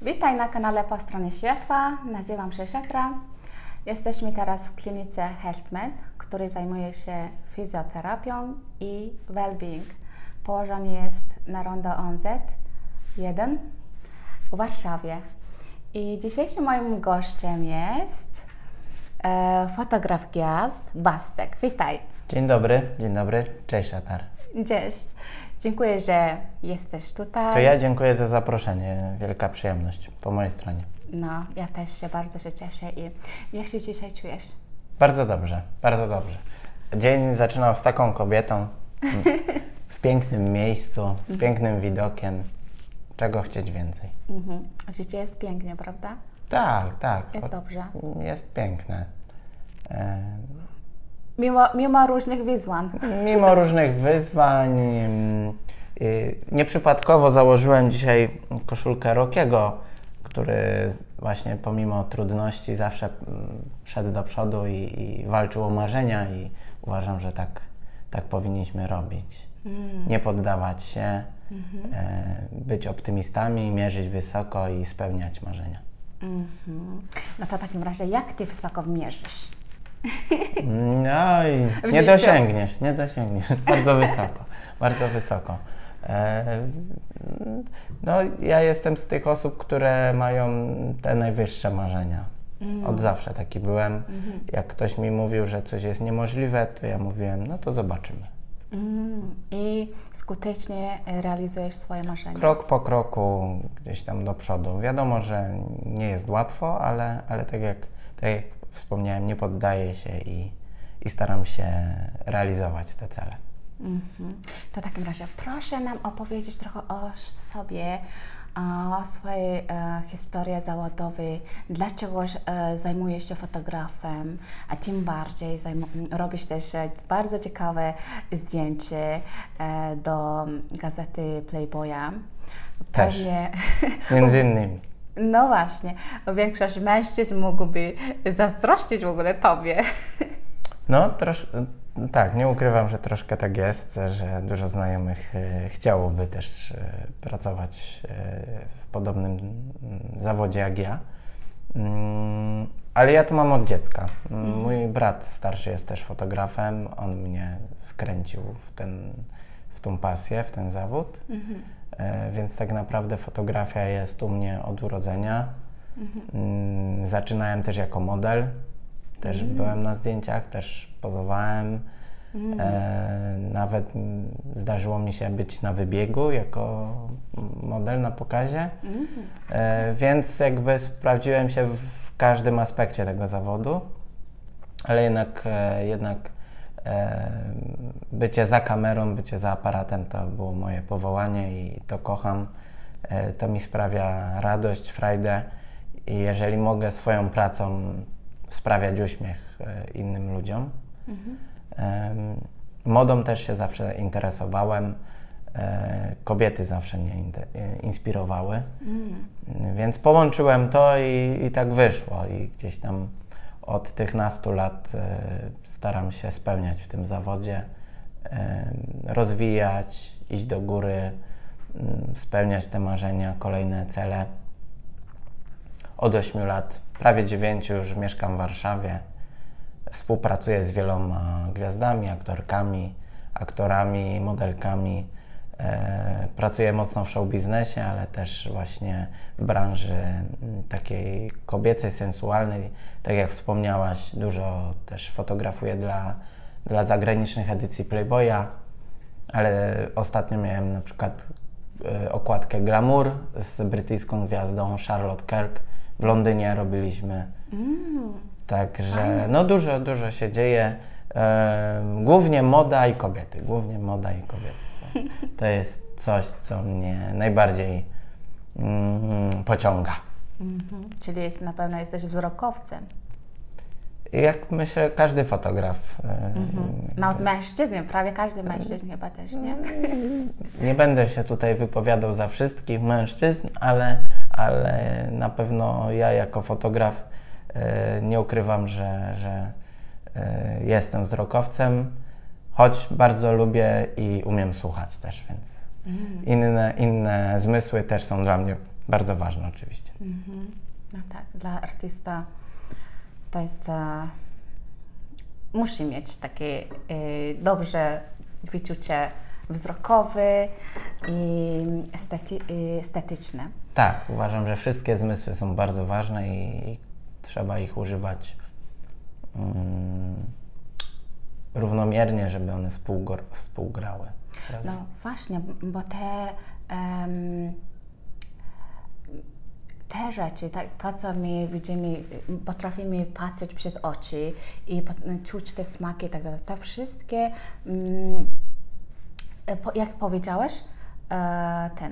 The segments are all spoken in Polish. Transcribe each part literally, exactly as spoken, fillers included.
Witaj na kanale Po Stronie Światła, nazywam się Szekra. Jesteśmy teraz w klinice HealthMed, który zajmuje się fizjoterapią i well-being. Położony jest na rondo O N Z jeden w Warszawie. I dzisiejszym moim gościem jest e, fotograf gwiazd Bastek. Witaj. Dzień dobry, dzień dobry, cześć Atar. Cześć. Dziękuję, że jesteś tutaj. To ja dziękuję za zaproszenie, wielka przyjemność po mojej stronie. No, ja też się bardzo się cieszę i jak się dzisiaj czujesz? Bardzo dobrze, bardzo dobrze. Dzień zaczynał z taką kobietą, w pięknym miejscu, z pięknym widokiem. Czego chcieć więcej? Mhm. Życie jest pięknie, prawda? Tak, tak. Jest dobrze. Jest piękne. E... Mimo, mimo różnych wyzwań. Mimo różnych wyzwań. Nieprzypadkowo założyłem dzisiaj koszulkę Rockiego, który właśnie pomimo trudności zawsze szedł do przodu i, i walczył o marzenia i uważam, że tak, tak powinniśmy robić. Mm. Nie poddawać się, mm-hmm. e, być optymistami, mierzyć wysoko i spełniać marzenia. Mm-hmm. No to w takim razie jak Ty wysoko mierzysz? No i nie dosięgniesz, nie dosięgniesz. Bardzo wysoko, bardzo wysoko. E, no ja jestem z tych osób, które mają te najwyższe marzenia. Mm. Od zawsze taki byłem. Mm-hmm. Jak ktoś mi mówił, że coś jest niemożliwe, to ja mówiłem, no to zobaczymy. Mm. I skutecznie realizujesz swoje marzenia. Krok po kroku gdzieś tam do przodu. Wiadomo, że nie jest łatwo, ale, ale tak jak, tak jak wspomniałem, nie poddaję się i, i staram się realizować te cele. Mm-hmm. To w takim razie proszę nam opowiedzieć trochę o sobie, o swojej e, historii zawodowej, dlaczego e, zajmujesz się fotografem, a tym bardziej robisz też bardzo ciekawe zdjęcie e, do gazety Playboya. Też, Pewnie... między innymi. No właśnie, większość mężczyzn mógłby zazdrościć w ogóle Tobie. No, trosz, tak, nie ukrywam, że troszkę tak jest, że dużo znajomych e, chciałoby też e, pracować e, w podobnym zawodzie jak ja. Mm, ale ja to mam od dziecka. Mm. Mój brat starszy jest też fotografem, on mnie wkręcił w, ten, w tą pasję, w ten zawód. Mhm. E, więc tak naprawdę fotografia jest u mnie od urodzenia. Mhm. Zaczynałem też jako model, też mhm. byłem na zdjęciach, też pozowałem. Mhm. E, nawet zdarzyło mi się być na wybiegu jako model na pokazie. Mhm. E, więc jakby sprawdziłem się w każdym aspekcie tego zawodu, ale jednak, e, jednak bycie za kamerą, bycie za aparatem to było moje powołanie i to kocham. To mi sprawia radość, frajdę i jeżeli mogę swoją pracą sprawiać uśmiech innym ludziom. Mhm. Modą też się zawsze interesowałem. Kobiety zawsze mnie inspirowały. Mhm. Więc połączyłem to i, i tak wyszło i gdzieś tam od tych nastu lat e, staram się spełniać w tym zawodzie, e, rozwijać, iść do góry, m, spełniać te marzenia, kolejne cele. Od ośmiu lat, prawie dziewięciu już mieszkam w Warszawie. Współpracuję z wieloma gwiazdami, aktorkami, aktorami, modelkami. E, pracuję mocno w show biznesie, ale też właśnie w branży m, takiej kobiecej, sensualnej. Tak jak wspomniałaś, dużo też fotografuję dla, dla zagranicznych edycji Playboya, ale ostatnio miałem na przykład e, okładkę Glamour z brytyjską gwiazdą Charlotte Kirk. W Londynie robiliśmy. Mm. Także no dużo, dużo się dzieje. E, głównie moda i kobiety. Głównie moda i kobiety. To jest coś, co mnie najbardziej mm, pociąga. Mm-hmm. Czyli jest, na pewno jesteś wzrokowcem. Jak myślę, każdy fotograf. Mm-hmm. Nawet mężczyzn, prawie każdy mężczyzn chyba też, nie? Nie będę się tutaj wypowiadał za wszystkich mężczyzn, ale, ale na pewno ja jako fotograf e, nie ukrywam, że, że e, jestem wzrokowcem. Choć bardzo lubię i umiem słuchać też, więc mm. inne, inne zmysły też są dla mnie Bardzo ważne oczywiście. Mhm. No tak, dla artysta to jest, e, musi mieć takie e, dobrze wyczucie wzrokowe i estety, estetyczne. Tak, uważam, że wszystkie zmysły są bardzo ważne i, i trzeba ich używać mm, równomiernie, żeby one współgor- współgrały. No właśnie, bo te, um, te rzeczy, ta, to co my widzimy, potrafimy patrzeć przez oczy i czuć te smaki i tak dalej, te wszystkie, um, po, jak powiedziałeś, e, ten,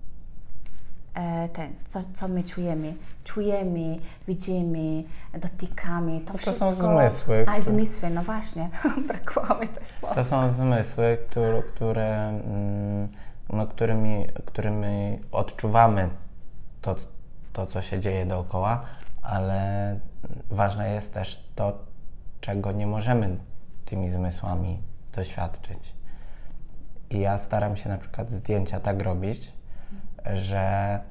e, ten co, co my czujemy, czujemy, widzimy, dotykamy, to, to wszystko... są zmysły. A, zmysły, no właśnie, brakło mi to słowo. To są zmysły, które, które, no, którymi, którymi odczuwamy to, to, co się dzieje dookoła, ale ważne jest też to, czego nie możemy tymi zmysłami doświadczyć. I ja staram się na przykład zdjęcia tak robić, że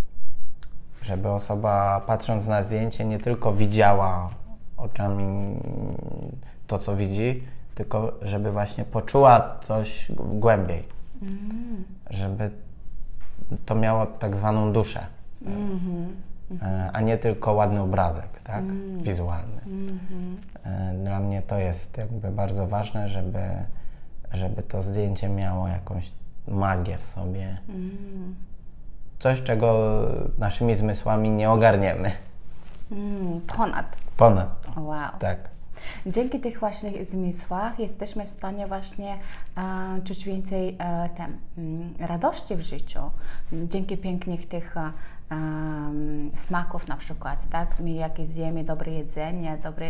żeby osoba patrząc na zdjęcie nie tylko widziała oczami to, co widzi, tylko żeby właśnie poczuła coś głębiej. Mm. Żeby to miało tak zwaną duszę, mm-hmm. a nie tylko ładny obrazek, tak? Mm. Wizualny. Mm-hmm. Dla mnie to jest jakby bardzo ważne, żeby, żeby to zdjęcie miało jakąś magię w sobie. Mm. Coś, czego naszymi zmysłami nie ogarniemy. Mm, ponad. Ponad. Wow. Tak. Dzięki tych właśnie zmysłach jesteśmy w stanie właśnie e, czuć więcej e, tem, m, radości w życiu. Dzięki pięknych tych e, smaków na przykład, tak? My jak zjemy dobre jedzenie, dobre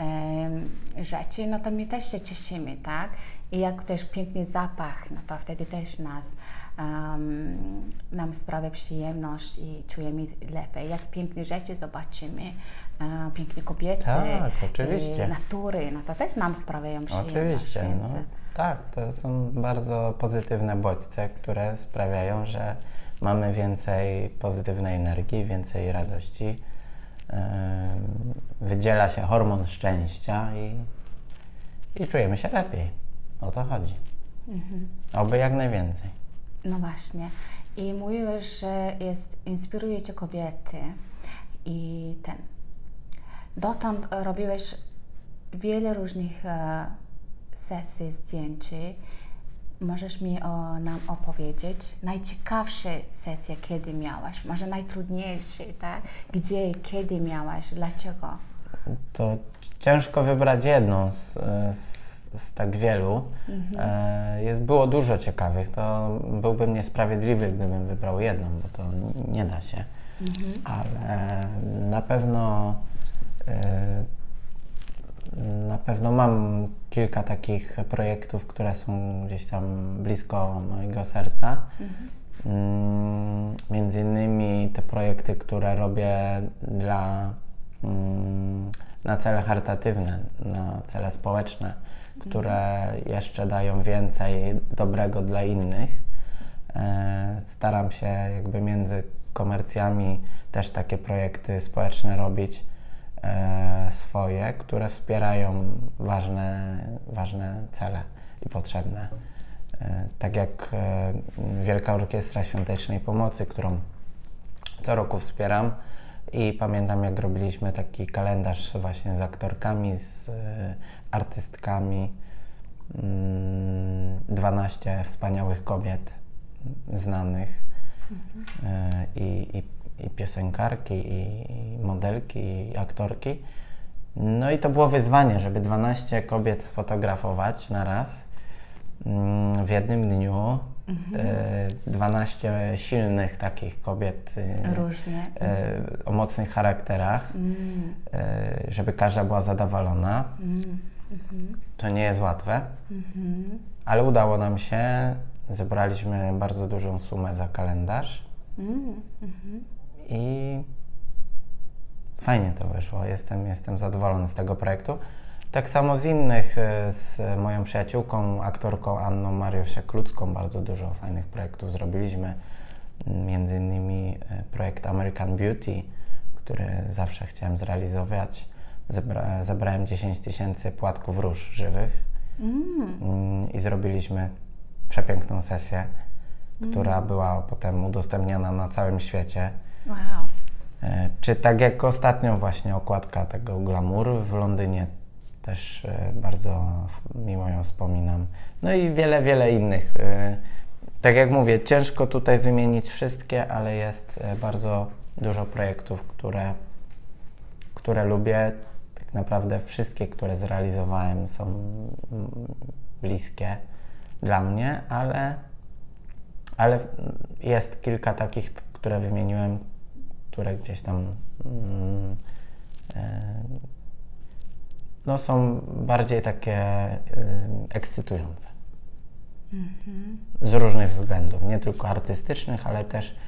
e, rzeczy, no to my też się cieszymy, tak? I jak też piękny zapach, no to wtedy też nas um, nam sprawia przyjemność i czujemy lepiej. Jak piękne rzeczy zobaczymy, e, piękne kobiety, tak, oczywiście. E, natury, no to też nam sprawiają przyjemność. Oczywiście, więc... no, tak, to są bardzo pozytywne bodźce, które sprawiają, że mamy więcej pozytywnej energii, więcej radości. Yy, wydziela się hormon szczęścia i, i czujemy się lepiej. O to chodzi. Mhm. Oby jak najwięcej. No właśnie. I mówiłeś, że jest, inspirujecie kobiety i ten. Dotąd robiłeś wiele różnych e, sesji zdjęć. Możesz mi o, nam opowiedzieć najciekawsze sesje, kiedy miałaś? Może najtrudniejsze, tak? Gdzie, kiedy miałaś? Dlaczego? To ciężko wybrać jedną z, z z tak wielu. Mhm. E, jest, było dużo ciekawych. To byłbym niesprawiedliwy, gdybym wybrał jedną, bo to nie da się. Mhm. Ale na pewno e, na pewno mam kilka takich projektów, które są gdzieś tam blisko mojego serca. Mhm. Mm, między innymi te projekty, które robię dla mm, na cele charytatywne, na cele społeczne, które jeszcze dają więcej dobrego dla innych. E, staram się jakby między komercjami też takie projekty społeczne robić e, swoje, które wspierają ważne, ważne cele i potrzebne. E, tak jak e, Wielka Orkiestra Świątecznej Pomocy, którą co roku wspieram. I pamiętam, jak robiliśmy taki kalendarz właśnie z aktorkami, z y, artystkami, y, dwanaście wspaniałych kobiet znanych, mhm. y, i, i, i piosenkarki, i, i modelki, i aktorki. No i to było wyzwanie, żeby dwanaście kobiet sfotografować na raz y, w jednym dniu. Mhm. dwanaście silnych takich kobiet. Różnie. O mocnych charakterach, mm. żeby każda była zadowolona. Mm. Mm-hmm. To nie jest łatwe, mm-hmm. ale udało nam się. Zebraliśmy bardzo dużą sumę za kalendarz mm-hmm. i fajnie to wyszło. Jestem, jestem zadowolony z tego projektu. Tak samo z innych, z moją przyjaciółką, aktorką Anną Mariusz Klucką, bardzo dużo fajnych projektów zrobiliśmy. między innymi projekt American Beauty, który zawsze chciałem zrealizować. Zebra, zebrałem dziesięć tysięcy płatków róż żywych mm. i zrobiliśmy przepiękną sesję, mm. która była potem udostępniana na całym świecie. Wow. Czy tak jak ostatnio właśnie okładka tego Glamour w Londynie, też bardzo miło ją wspominam. No i wiele, wiele innych. Tak jak mówię, ciężko tutaj wymienić wszystkie, ale jest bardzo dużo projektów, które, które lubię. Tak naprawdę wszystkie, które zrealizowałem, są bliskie dla mnie, ale, ale jest kilka takich, które wymieniłem, które gdzieś tam mm, e, no, są bardziej takie y, ekscytujące. Mm-hmm. Z różnych względów, nie tylko artystycznych, ale też y,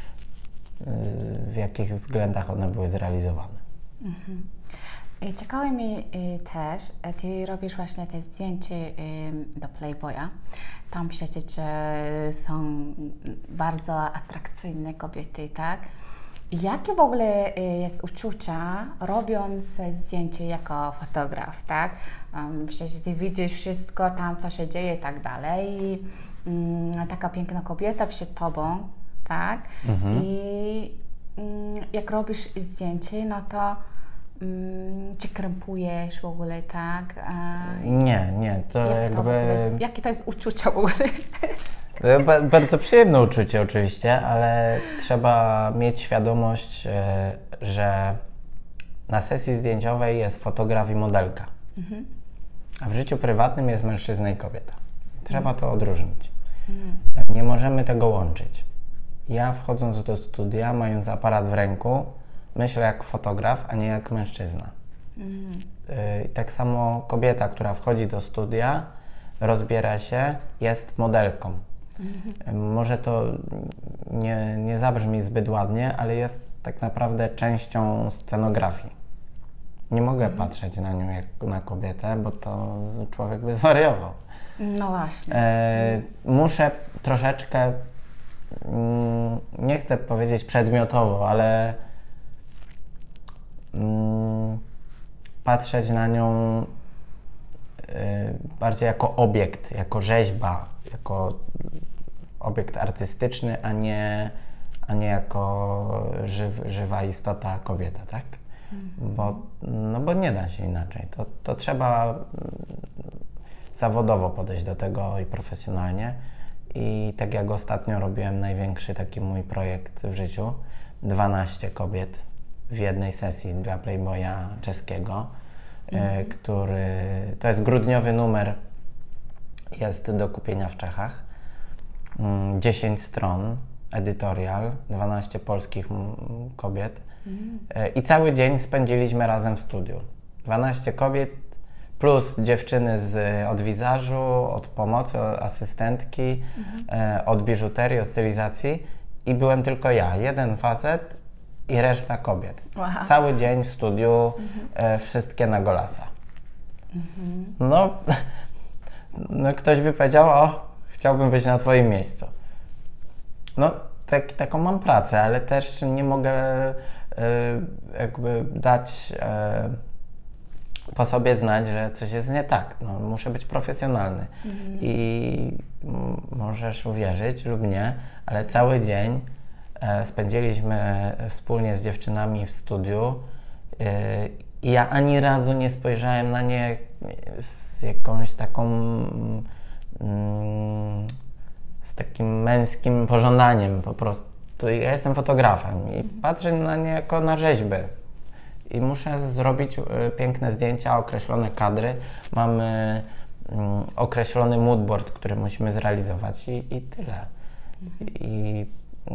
w jakich względach one były zrealizowane. Mm-hmm. Ciekawe mi y, też, ty robisz właśnie te zdjęcia y, do Playboya. Tam przecież y, są bardzo atrakcyjne kobiety, tak? Jakie w ogóle jest uczucia, robiąc zdjęcie jako fotograf, tak? Um, przecież ty widzisz wszystko tam, co się dzieje i tak dalej. I, um, taka piękna kobieta przed tobą, tak? Mhm. I um, jak robisz zdjęcie, no to um, czy krępujesz w ogóle, tak? Uh, nie, nie, to jak jakby... To jest, jakie to jest uczucie w ogóle? Bardzo przyjemne uczucie oczywiście, ale trzeba mieć świadomość, że na sesji zdjęciowej jest fotograf i modelka, mhm. a w życiu prywatnym jest mężczyzna i kobieta. Trzeba mhm. to odróżnić. Mhm. Nie możemy tego łączyć. Ja wchodząc do studia, mając aparat w ręku, myślę jak fotograf, a nie jak mężczyzna. Mhm. I tak samo kobieta, która wchodzi do studia, rozbiera się, jest modelką. Mhm. Może to nie, nie zabrzmi zbyt ładnie, ale jest tak naprawdę częścią scenografii. Nie mogę mhm. patrzeć na nią jak na kobietę, bo to człowiek by zwariował. No właśnie. E, muszę troszeczkę, mm, nie chcę powiedzieć przedmiotowo, ale mm, patrzeć na nią bardziej jako obiekt, jako rzeźba, jako obiekt artystyczny, a nie, a nie jako żyw, żywa istota kobieta, tak? Mhm. Bo, no bo nie da się inaczej. To, to trzeba zawodowo podejść do tego i profesjonalnie. I tak jak ostatnio robiłem największy taki mój projekt w życiu, dwanaście kobiet w jednej sesji dla Playboya czeskiego, Mhm. który, to jest grudniowy numer, jest do kupienia w Czechach, dziesięć stron, editorial, dwanaście polskich kobiet mhm. i cały dzień spędziliśmy razem w studiu. dwanaście kobiet plus dziewczyny z, od wizażu, od pomocy, od asystentki, mhm. od biżuterii, od stylizacji i byłem tylko ja, jeden facet i reszta kobiet. Wow. Cały dzień w studiu, mhm. e, wszystkie na golasa. Mhm. No, no, ktoś by powiedział, o, chciałbym być na twoim miejscu. No, tak, taką mam pracę, ale też nie mogę e, jakby dać e, po sobie znać, że coś jest nie tak. No, muszę być profesjonalny. Mhm. I m, możesz uwierzyć lub nie, ale cały dzień spędziliśmy wspólnie z dziewczynami w studiu i ja ani razu nie spojrzałem na nie z jakąś taką, z takim męskim pożądaniem po prostu. Ja jestem fotografem i patrzę na nie jako na rzeźby i muszę zrobić piękne zdjęcia, określone kadry. Mamy określony moodboard, który musimy zrealizować i, i tyle. I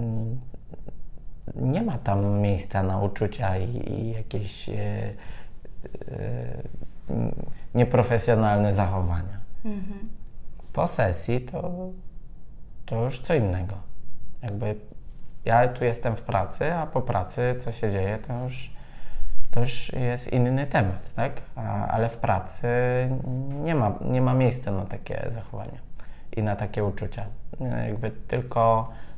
nie ma tam miejsca na uczucia i, i jakieś e, e, nieprofesjonalne zachowania. Mhm. Po sesji to, to już co innego. Jakby ja tu jestem w pracy, a po pracy co się dzieje, to już, to już jest inny temat, tak? A, ale w pracy nie ma, nie ma miejsca na takie zachowania i na takie uczucia. Jakby tylko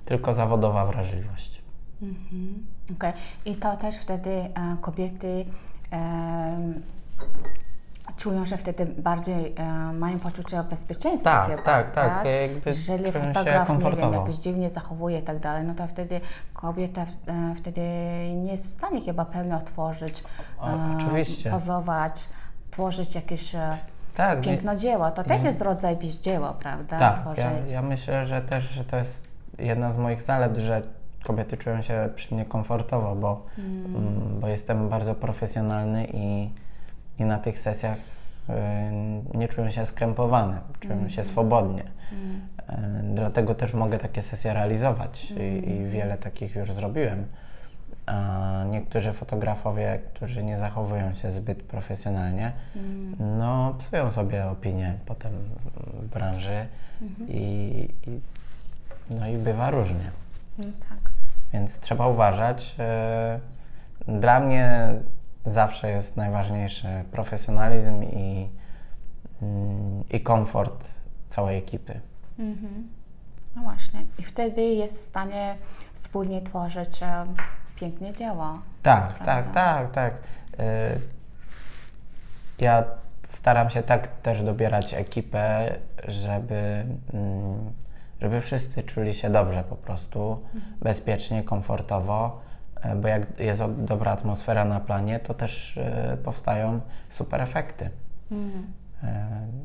tylko zawodowa wrażliwość. Mhm. Okay. I to też wtedy e, kobiety e, czują, że wtedy bardziej e, mają poczucie bezpieczeństwa. Tak, chyba, tak, tak. Jakby jeżeli czują się fotograf, komfortowo. nie wiem, jakoś dziwnie zachowuje i tak dalej, no to wtedy kobieta e, wtedy nie jest w stanie chyba pełno otworzyć, O, e, oczywiście. pozować, tworzyć jakieś e, Tak, piękno dzieła. To też jest rodzaj dzieła, prawda? Tak, Tworzyć. ja, ja myślę, że też że to jest jedna z moich zalet, że kobiety czują się przy mnie komfortowo, bo, Mm. mm, bo jestem bardzo profesjonalny i, i na tych sesjach y, nie czują się skrępowane, czują Mm. się swobodnie. Mm. Y, dlatego też mogę takie sesje realizować Mm. i, i wiele takich już zrobiłem. A niektórzy fotografowie, którzy nie zachowują się zbyt profesjonalnie, Mm. no psują sobie opinię potem w branży Mhm. i, i, no i bywa różnie. No, tak. Więc trzeba uważać. E, Dla mnie zawsze jest najważniejszy profesjonalizm i, mm, i komfort całej ekipy. Mhm. No właśnie. I wtedy jest w stanie wspólnie tworzyć e, piękne dzieła. Tak, Prawda? tak, tak, tak. E, Ja staram się tak też dobierać ekipę, żeby, mm, żeby wszyscy czuli się dobrze po prostu, bezpiecznie, komfortowo, e, bo jak jest od- dobra atmosfera na planie, to też e, powstają super efekty. Mhm. E,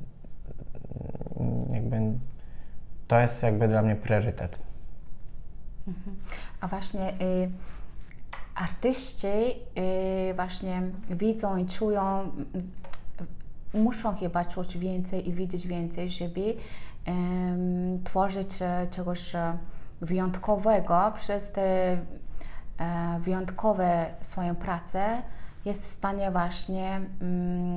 jakby to jest jakby dla mnie priorytet. Mhm. A właśnie y, artyści y, właśnie widzą i czują, y, muszą chyba czuć więcej i widzieć więcej, żeby em, tworzyć e, czegoś e, wyjątkowego przez te e, wyjątkowe swoją pracę jest w stanie właśnie mm,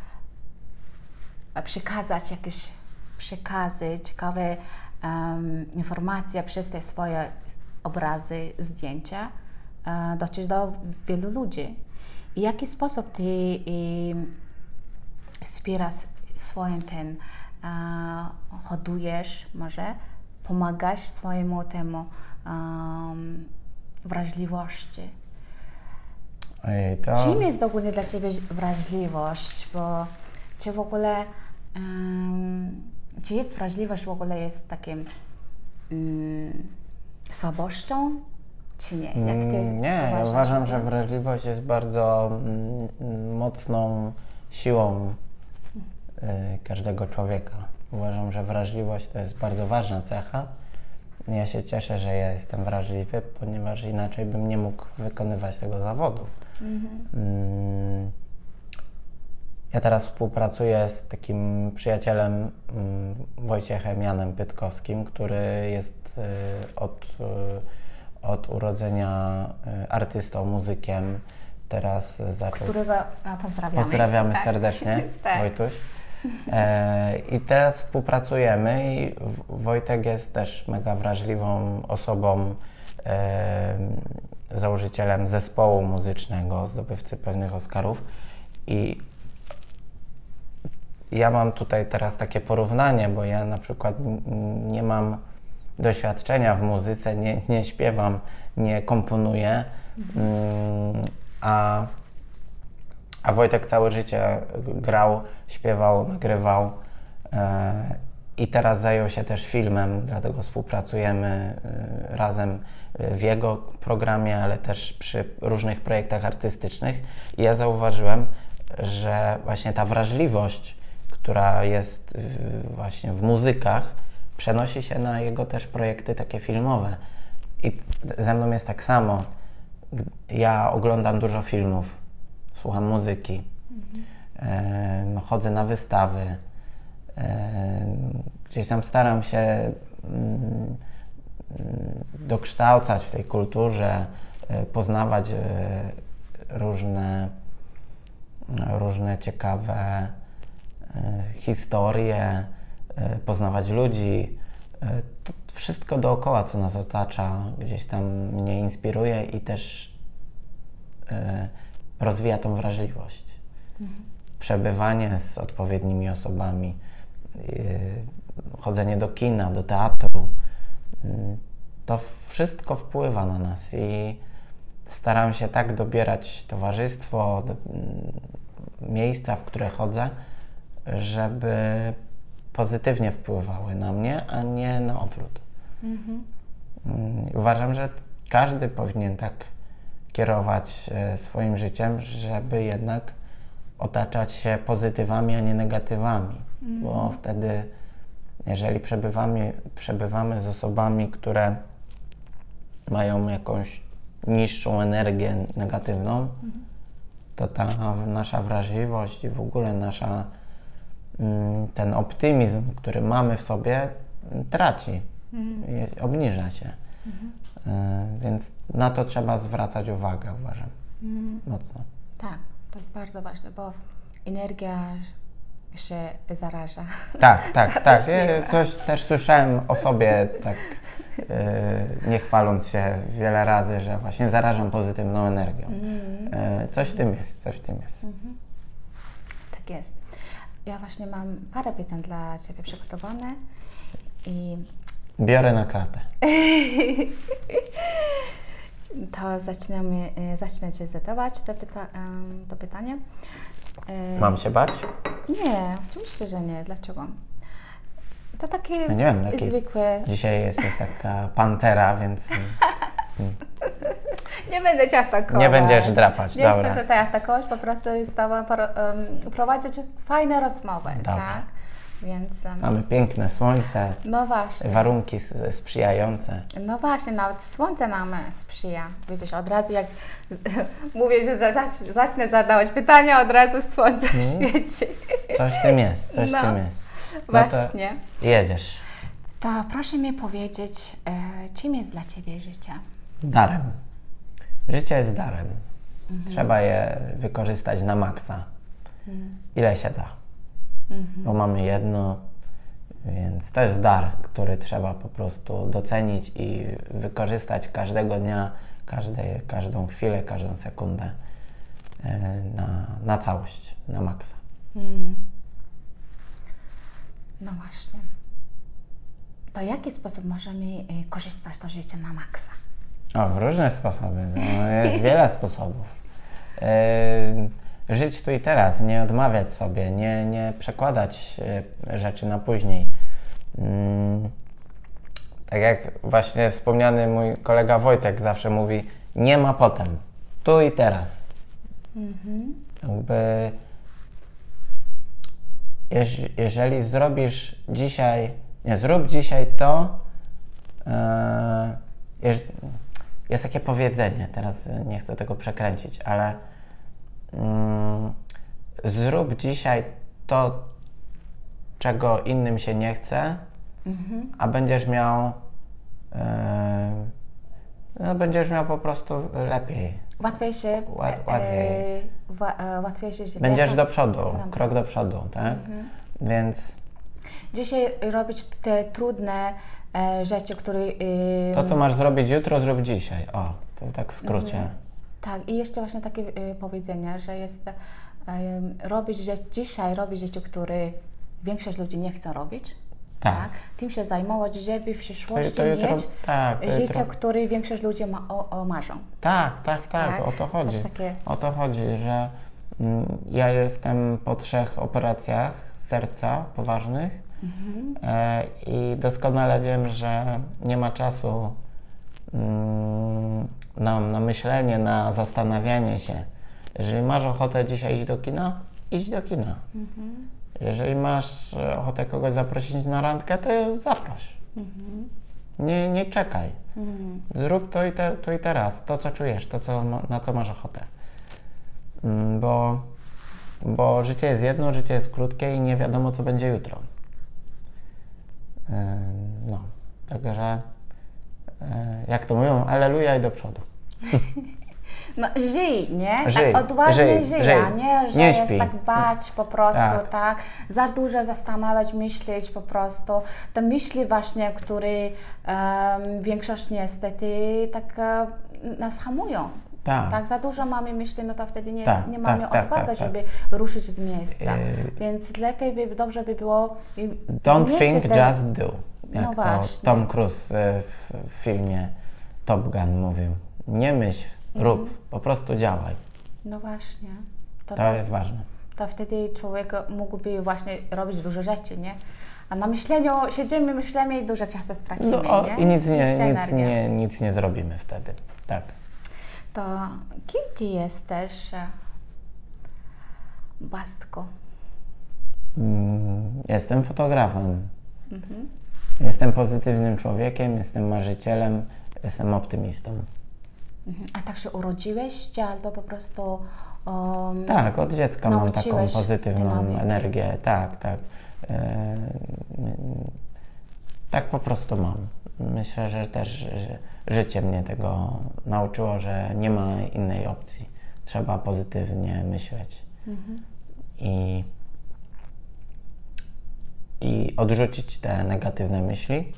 przekazać jakieś przekazy, ciekawe um, informacje przez te swoje obrazy, zdjęcia e, dotrzeć do wielu ludzi. I w jaki sposób ty i, wspierasz swoim ten, e, hodujesz może, pomagasz swojemu temu um, wrażliwości? Ojej, to... Czym jest ogólnie dla Ciebie wrażliwość? Bo czy w ogóle, um, czy jest wrażliwość w ogóle jest takim um, słabością, czy nie? Jak ty Mm, Nie, ja uważasz uważam, w że ogóle? wrażliwość jest bardzo mm, mocną siłą y, każdego człowieka. Uważam, że wrażliwość to jest bardzo ważna cecha. Ja się cieszę, że ja jestem wrażliwy, ponieważ inaczej bym nie mógł wykonywać tego zawodu. Mhm. Mm, Ja teraz współpracuję z takim przyjacielem mm, Wojciechem Janem Pytkowskim, który jest y, od, y, od urodzenia y, artystą, muzykiem. Teraz zaczął... Którego a, pozdrawiamy. Pozdrawiamy Tak. serdecznie, Tak. Wojtuś. E, I teraz współpracujemy i W- Wojtek jest też mega wrażliwą osobą, e, założycielem zespołu muzycznego, zdobywcy pewnych Oscarów. I ja mam tutaj teraz takie porównanie, bo ja na przykład n- nie mam doświadczenia w muzyce, nie, nie śpiewam, nie komponuję, mm, a, a Wojtek całe życie grał, śpiewał, nagrywał e, i teraz zajął się też filmem, dlatego współpracujemy e, razem w jego programie, ale też przy różnych projektach artystycznych. I ja zauważyłem, że właśnie ta wrażliwość, która jest w, właśnie w muzykach, przenosi się na jego też projekty takie filmowe. I ze mną jest tak samo. Ja oglądam dużo filmów, słucham muzyki, mhm. e, chodzę na wystawy, e, gdzieś tam staram się mm, dokształcać w tej kulturze, e, poznawać e, różne, różne ciekawe historie, poznawać ludzi. To wszystko dookoła, co nas otacza, gdzieś tam mnie inspiruje i też rozwija tą wrażliwość. Mhm. Przebywanie z odpowiednimi osobami, chodzenie do kina, do teatru. to wszystko wpływa na nas i staram się tak dobierać towarzystwo, do, miejsca, w które chodzę, żeby pozytywnie wpływały na mnie, a nie na odwrót. Mhm. Uważam, że każdy powinien tak kierować swoim życiem, żeby jednak otaczać się pozytywami, a nie negatywami, mhm. bo wtedy, jeżeli przebywamy, przebywamy z osobami, które mają jakąś niższą energię negatywną, mhm. to ta nasza wrażliwość i w ogóle nasza, ten optymizm, który mamy w sobie, traci, mhm. obniża się. Mhm. Więc na to trzeba zwracać uwagę, uważam, mhm. mocno. Tak, to jest bardzo ważne, bo energia się zaraża. Tak, tak, tak. Ja coś też słyszałem o sobie, tak yy, nie chwaląc się wiele razy, że właśnie zarażam pozytywną energią. Mm. Yy, coś w tym jest, coś w tym jest. Mm-hmm. Tak jest. Ja właśnie mam parę pytań dla Ciebie przygotowane i... Biorę na klatę. To zaczniemy, zacznę Cię zadawać to, pyta, to pytanie. Mam się bać? Nie, oczywiście, że nie. Dlaczego? To takie no nie wiem, taki zwykłe... Dzisiaj jest, jest taka pantera, więc... nie będę Cię atakować. Nie będziesz drapać, nie dobra. Nie chcę tutaj atakować, po prostu jest to um, prowadzić fajne rozmowy, dobra. tak? Więc, um, mamy piękne słońce, no właśnie. warunki sprzyjające. No właśnie, nawet słońce nam sprzyja. Widzisz, od razu jak mówię, że zacznę zadawać pytania, od razu słońce hmm. świeci. Coś w tym jest, coś no, w tym jest. No właśnie. Jedziesz. To proszę mi powiedzieć, e, czym jest dla Ciebie życie? Darem. Życie jest darem. Mhm. Trzeba je wykorzystać na maksa. Mhm. Ile się da. Mhm. Bo mamy jedno, więc to jest dar, który trzeba po prostu docenić i wykorzystać każdego dnia, każde, każdą chwilę, każdą sekundę e, na, na całość, na maksa. Mhm. No właśnie. To w jaki sposób możemy korzystać z życia na maksa? O, w różne sposoby. No, jest wiele sposobów. Yy, żyć tu i teraz, nie odmawiać sobie, nie, nie przekładać yy, rzeczy na później. Yy, tak jak właśnie wspomniany mój kolega Wojtek zawsze mówi, nie ma potem, tu i teraz. Mhm. Jakby, jeż, jeżeli zrobisz dzisiaj, nie, zrób dzisiaj to, yy, jeż, jest takie powiedzenie, teraz nie chcę tego przekręcić, ale mm, zrób dzisiaj to, czego innym się nie chce, mhm. a będziesz miał yy, no, będziesz miał po prostu lepiej. Łatwiej się Łat, łatwiej. Yy, łatwiej się będziesz do przodu, znam. krok do przodu, tak? Mhm. Więc dzisiaj robić te trudne e, rzeczy, które... Yy, to, co masz zrobić jutro, zrób dzisiaj. O, to tak w skrócie. Mhm. Tak, i jeszcze właśnie takie y, powiedzenie, że jest y, robić rzecz, dzisiaj robić rzeczy, które większość ludzi nie chce robić. Tak. tak. Tym się zajmować, żeby w przyszłości to, to jutro, mieć tak, to życie, jutro. które większość ludzi ma, o, o marzą. Tak, tak, tak, tak, o to chodzi. Takie... O to chodzi, że mm, ja jestem po trzech operacjach serca poważnych mhm. e, i doskonale wiem, że nie ma czasu mm, na, na myślenie, na zastanawianie się. Jeżeli masz ochotę dzisiaj iść do kina, idź do kina. Mhm. Jeżeli masz ochotę kogoś zaprosić na randkę, to zaproś. Mhm. Nie, nie czekaj. Mhm. Zrób to i, te, to i teraz, to co czujesz, to co, na co masz ochotę. Bo, bo życie jest jedno, życie jest krótkie i nie wiadomo, co będzie jutro. No, także jak to mówią, alleluja i do przodu. No żyj, nie? Żyj, tak odważnie żyj, żyj, żyj. a nie, że nie jest śpi. tak bać po prostu, tak. tak. Za dużo zastanawiać, myśleć po prostu. Te myśli właśnie, które um, większość niestety tak uh, nas hamują. Tak. tak, za dużo mamy myśli, no to wtedy nie, tak, nie mamy tak, odwagi, tak, żeby tak. ruszyć z miejsca. Yy... Więc lepiej by, dobrze by było Don't think, te... just do. Jak No to właśnie. Tom Cruise e, w, w filmie Top Gun mówił. Nie myśl, rób, Mhm. po prostu działaj. No właśnie. To, To to, jest ważne. to wtedy człowiek mógłby właśnie robić dużo rzeczy, nie? A na myśleniu siedzimy, myślimy i dużo czasu stracimy, No, o, nie? I nic nie, Jeszcze nic, energię. nie, nic nie zrobimy wtedy. Tak. To kim ty jesteś, Bastko? Mm, Jestem fotografem. Mhm. Jestem pozytywnym człowiekiem, jestem marzycielem, jestem optymistą. Mhm. A tak się urodziłeś cię, albo po prostu um, Tak, od dziecka mam taką nauczyłeś pozytywną dynamiki. energię. Tak, tak. E, tak po prostu mam. Myślę, że też że życie mnie tego nauczyło, że nie ma innej opcji. Trzeba pozytywnie myśleć. Mhm. I, i odrzucić te negatywne myśli.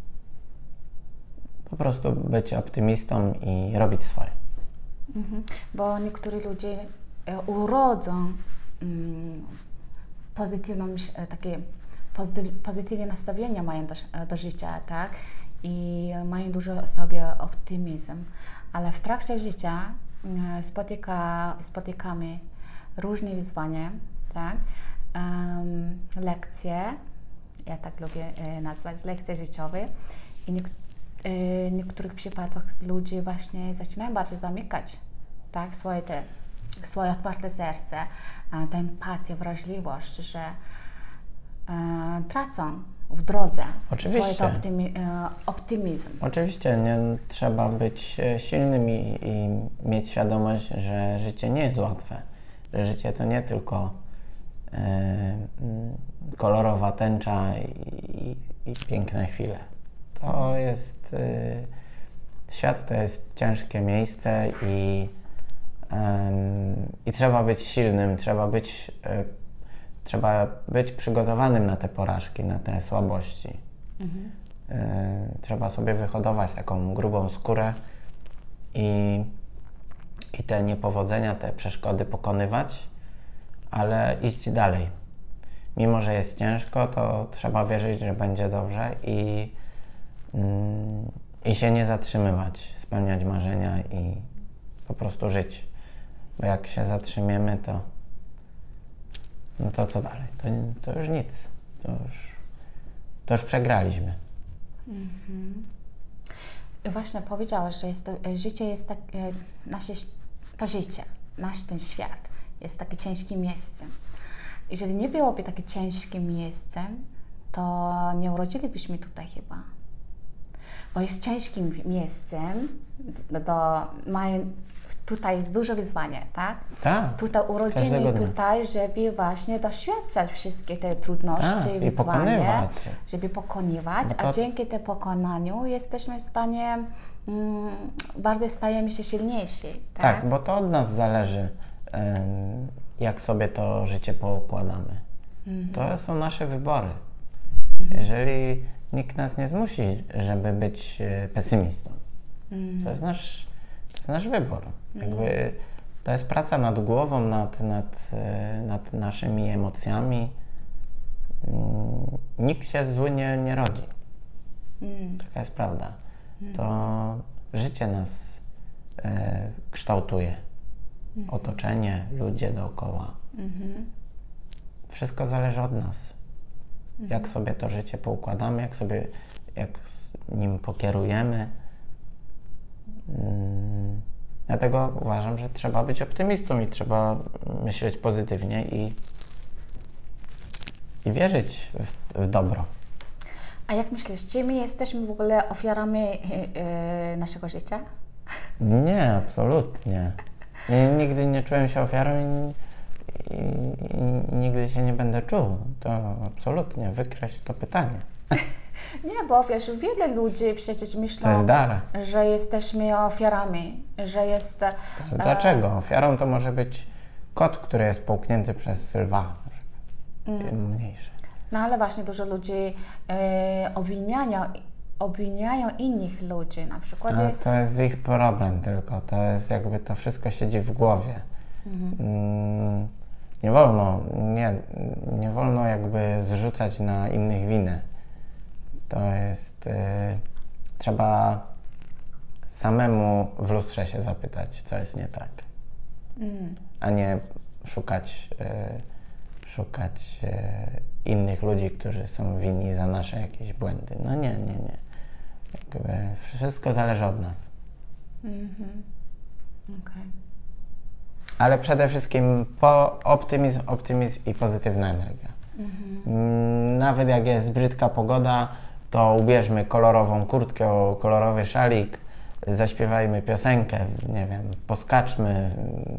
Po prostu być optymistą i robić swoje. Mhm. Bo niektórzy ludzie e, urodzą mm, pozytywną, myśl- e, takie pozytyw, pozytywne nastawienie mają do, e, do życia, tak? I mają dużo w sobie optymizm, ale w trakcie życia e, spotyka, spotykamy różne wyzwania, tak? Em, lekcje, ja tak lubię e, nazwać, lekcje życiowe i niek- w niektórych przypadkach ludzie właśnie zaczynają bardziej zamykać, tak, swoje, te, swoje otwarte serce, a, tę empatię, wrażliwość, że e, tracą w drodze Oczywiście. swój to optymi, e, optymizm. Oczywiście nie trzeba być e, silnym i, i mieć świadomość, że życie nie jest łatwe. Że życie to nie tylko e, mm, kolorowa tęcza i, i, i piękne chwile. To jest... E, świat to jest ciężkie miejsce i, em, i trzeba być silnym, trzeba być, e, trzeba być przygotowanym na te porażki, na te słabości. Mhm. E, trzeba sobie wyhodować taką grubą skórę i, i te niepowodzenia, te przeszkody pokonywać, ale iść dalej. Mimo że jest ciężko, to trzeba wierzyć, że będzie dobrze i, mm, i się nie zatrzymywać, spełniać marzenia i po prostu żyć. Bo jak się zatrzymiemy, to no to co dalej? To, to już nic. To już, to już przegraliśmy. Mhm. I właśnie powiedziałaś, że jest to, e, życie jest tak, e, nasze, to życie, nasz ten świat jest takie ciężkie miejsce. Jeżeli nie byłoby takie ciężkim miejscem, to nie urodzilibyśmy tutaj chyba. Bo jest ciężkim miejscem, do, mają, tutaj jest dużo wyzwania, tak? Tak. Tutaj urodzimy każdego dnia. tutaj, żeby właśnie doświadczać wszystkie te trudności, Tak, i wyzwania, pokonywać. żeby pokonywać, No to- a dzięki temu pokonaniu jesteśmy w stanie, mm, bardziej stajemy się silniejsi, tak? Tak, bo to od nas zależy, em, jak sobie to życie poukładamy. To są nasze wybory. Jeżeli nikt nas nie zmusi, żeby być e, pesymistą, to jest nasz, to jest nasz wybór. Jakby to jest praca nad głową, nad, nad, e, nad naszymi emocjami. Mm, Nikt się zły nie, nie rodzi. Mm. Taka jest prawda. To życie nas e, kształtuje. Otoczenie, ludzie dookoła. Mhm. Wszystko zależy od nas. Jak sobie to życie poukładamy, jak sobie, jak z nim pokierujemy. Mm, Dlatego uważam, że trzeba być optymistą i trzeba myśleć pozytywnie i, i wierzyć w, w dobro. A jak myślisz, czy my jesteśmy w ogóle ofiarami e, e, naszego życia? Nie, absolutnie. Nie, nigdy nie czułem się ofiarą i, i, i nigdy się nie będę czuł. To absolutnie, wykreśl to pytanie. Nie, bo wiesz, wiele ludzi przecież To myślą, jest dar. że jesteśmy ofiarami, że jest... e, Dlaczego? Ofiarą to może być kot, który jest połknięty przez lwa. Mm. Mniejszy. No ale właśnie dużo ludzi e, obwiniają, obwiniają innych ludzi, na przykład... A to jest ich problem tylko. To jest jakby to wszystko siedzi w głowie. Mm, nie wolno, nie, nie wolno jakby zrzucać na innych winę. To jest... Y, trzeba samemu w lustrze się zapytać, co jest nie tak. Mm. A nie szukać, y, szukać y, innych ludzi, którzy są winni za nasze jakieś błędy. No nie, nie, nie. Jakby wszystko zależy od nas. Mm-hmm. Okay. Ale przede wszystkim po optymizm, optymizm i pozytywna energia. Mm-hmm. Nawet jak jest brzydka pogoda, to ubierzmy kolorową kurtkę, kolorowy szalik, zaśpiewajmy piosenkę, nie wiem, poskaczmy,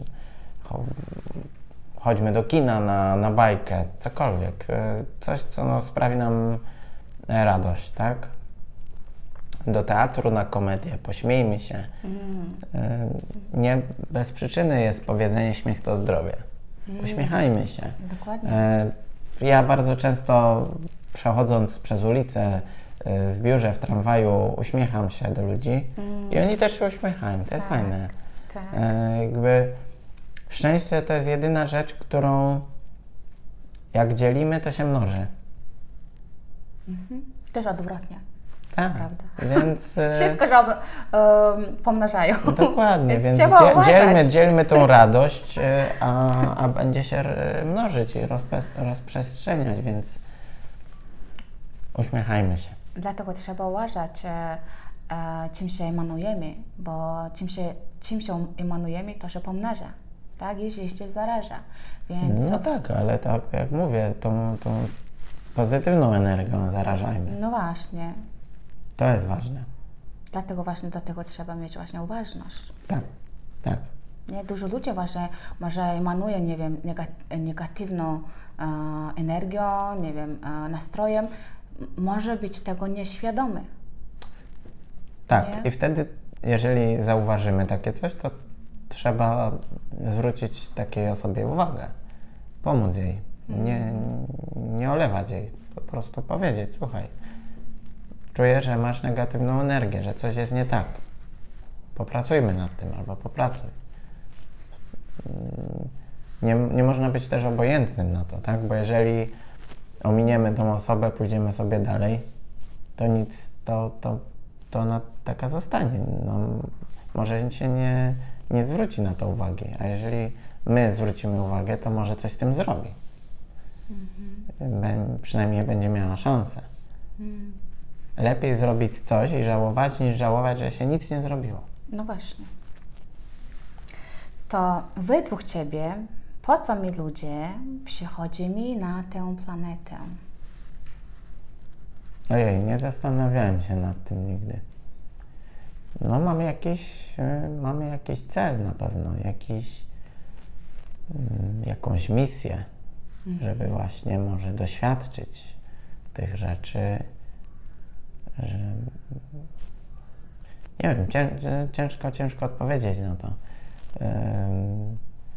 chodźmy do kina na, na bajkę, cokolwiek. Coś, co no, sprawi nam radość, tak? Do teatru, na komedię, pośmiejmy się. Mm. Nie bez przyczyny jest powiedzenie śmiech to zdrowie. Mm. Uśmiechajmy się. Dokładnie. Ja bardzo często przechodząc przez ulicę, w biurze, w tramwaju uśmiecham się do ludzi mm. i oni też się uśmiechają. To tak, jest fajne. Tak. Jakby szczęście to jest jedyna rzecz, którą jak dzielimy, to się mnoży. Mhm. Też odwrotnie. Tak, prawda? Więc... Wszystko, że um, pomnażają. Dokładnie, więc, więc dzie, dzielmy, dzielmy tą radość, a, a będzie się mnożyć i rozpe, rozprzestrzeniać, więc uśmiechajmy się. Dlatego trzeba uważać, e, e, czym się emanujemy, bo czym się, czym się emanujemy, to się pomnaża, tak? Jeśli się zaraża, więc... No tak, ale tak jak mówię, tą, tą pozytywną energią zarażajmy. No właśnie. To jest ważne. Dlatego właśnie do tego trzeba mieć właśnie uważność. Tak, tak. Nie? Dużo ludzi właśnie może emanuje, nie wiem, negatywną e, energią, nie wiem, e, nastrojem, może być tego nieświadomy. Tak, nie? I wtedy, jeżeli zauważymy takie coś, to trzeba zwrócić takiej osobie uwagę, pomóc jej, mm. nie, nie olewać jej, po prostu powiedzieć, słuchaj, czuję, że masz negatywną energię, że coś jest nie tak, popracujmy nad tym albo popracuj. Nie, nie można być też obojętnym na to, tak? Bo jeżeli ominiemy tą osobę, pójdziemy sobie dalej, to nic, to, to, to ona taka zostanie. No, może się nie, nie zwróci na to uwagi, a jeżeli my zwrócimy uwagę, to może coś z tym zrobi. Mhm. Przynajmniej będzie miała szansę. Mhm. Lepiej zrobić coś i żałować, niż żałować, że się nic nie zrobiło. No właśnie. To według Ciebie, po co my ludzie przychodzimy na tę planetę? Ojej, nie zastanawiałem się nad tym nigdy. No mamy jakiś, y, mamy jakiś cel na pewno, jakiś, y, jakąś misję, mhm. żeby właśnie może doświadczyć tych rzeczy, że nie wiem, cię, ciężko, ciężko odpowiedzieć na to. Um,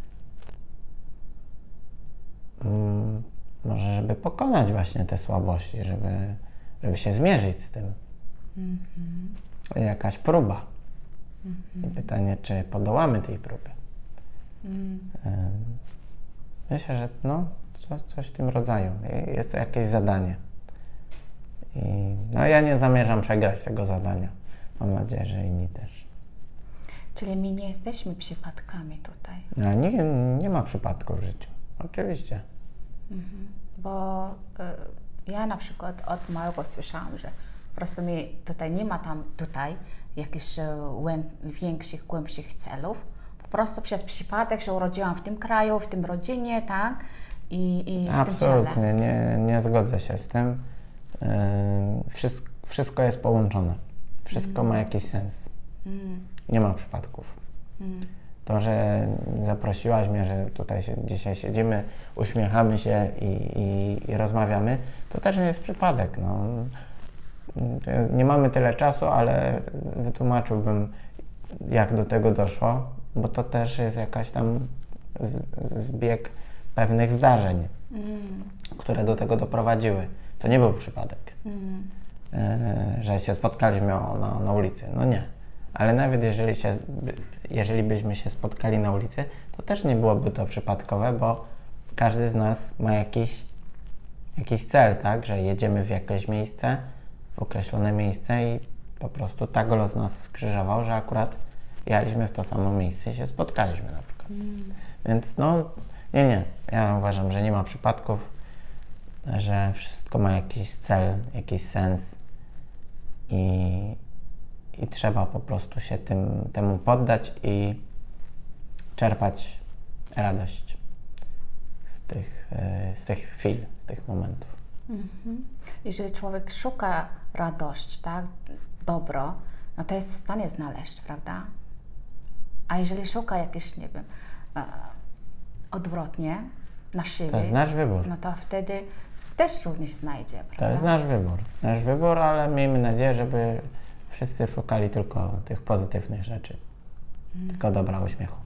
um, może żeby pokonać właśnie te słabości, żeby, żeby się zmierzyć z tym. Mm-hmm. Jakaś próba. Mm-hmm. I pytanie, czy podołamy tej próby. Mm. Um, myślę, że no, coś, coś w tym rodzaju. Jest to jakieś zadanie. I no ja nie zamierzam przegrać tego zadania. Mam nadzieję, że inni też. Czyli my nie jesteśmy przypadkami tutaj. No, nie, nie ma przypadku w życiu. Oczywiście. Mhm. Bo y, ja na przykład od małego słyszałam, że po prostu mi tutaj nie ma tam tutaj jakichś łę, większych, głębszych celów. Po prostu przez przypadek się urodziłam w tym kraju, w tym rodzinie, tak? I, i w Absolutnie, tym ciele. nie, nie zgodzę się z tym. Yy, wszystko, wszystko jest połączone. Wszystko mm. ma jakiś sens. Mm. Nie ma przypadków. Mm. To, że zaprosiłaś mnie, że tutaj się, dzisiaj siedzimy, uśmiechamy się i, i, i rozmawiamy, to też nie jest przypadek. No. Nie mamy tyle czasu, ale wytłumaczyłbym, jak do tego doszło, bo to też jest jakaś tam z, zbieg pewnych zdarzeń, mm. które do tego doprowadziły. To nie był przypadek, mm. e, że się spotkaliśmy na, na ulicy. No nie. Ale nawet jeżeli, się, jeżeli byśmy się spotkali na ulicy, to też nie byłoby to przypadkowe, bo każdy z nas ma jakiś, jakiś cel, tak? Że jedziemy w jakieś miejsce, w określone miejsce i po prostu tak los nas skrzyżował, że akurat jechaliśmy w to samo miejsce i się spotkaliśmy na przykład. Mm. Więc no, nie, nie. Ja uważam, że nie ma przypadków, że wszystko ma jakiś cel, jakiś sens i, i trzeba po prostu się tym, temu poddać i czerpać radość z tych, z tych chwil, z tych momentów. Mm-hmm. Jeżeli człowiek szuka radości, tak, dobro, no to jest w stanie znaleźć, prawda? A jeżeli szuka jakieś, nie wiem, e, odwrotnie, na siebie, to jest nasz wybór. No to wtedy też również znajdzie, prawda? To jest nasz wybór. Nasz wybór, ale miejmy nadzieję, żeby wszyscy szukali tylko tych pozytywnych rzeczy. Mm. Tylko dobra uśmiechu.